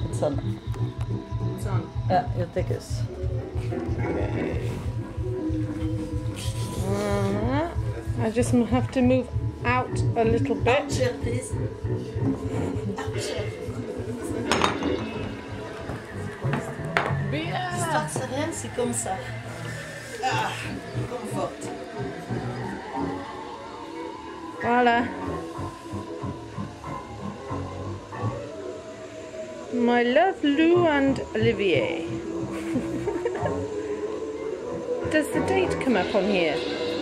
It's on. It's on. Ja, jag tycker så. Okay. I just have to move out a little bit. Armchair, please. Bien. L'histoire, c'est rien, c'est comme ça. Ah, confort. Voilà. My love, Lou and Olivier. Does the date come up on here?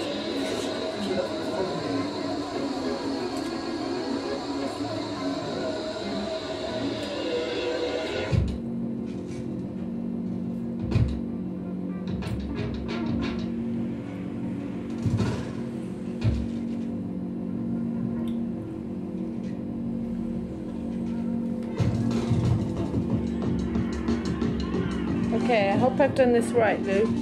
Okay, I hope I've done this right, Lou. I don't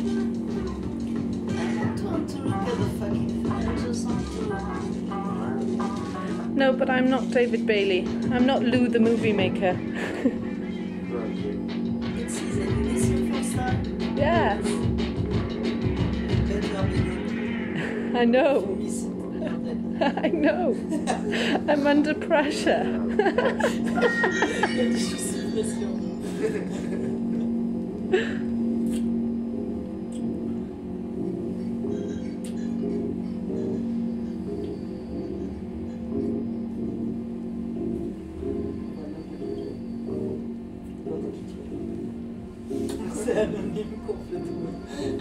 want to look at the fucking phone. I just want to... No, but I'm not David Bailey. I'm not Lou the movie maker. It's easy. This is your first time. Yes, Better be I know. miss it. I know. I'm under pressure. Il y a des choses sous pression. C'est anonyme complètement.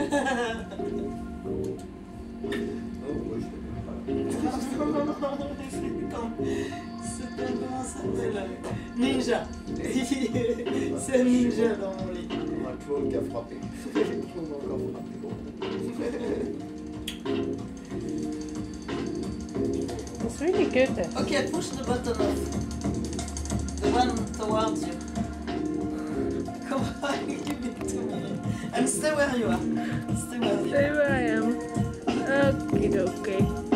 C'est un comment ça s'appelle? Ninja. C'est un ninja dans mon lit. On a Claude qui a frappé. Claude a encore frappé. It's really good. Okay, push the button off. The one towards you. Come on, give it to me. And stay where you are. Stay where you are. There I am. Okie dokie.